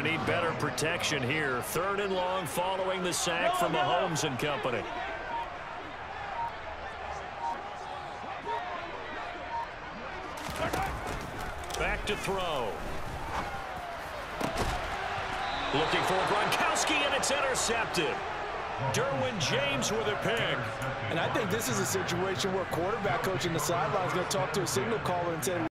need better protection here. 3rd and long following the sack from Mahomes and company. Back to throw. Looking for Gronkowski, and it's intercepted. Derwin James with a pick. And I think this is a situation where quarterback coach in the sideline is going to talk to a signal caller and say,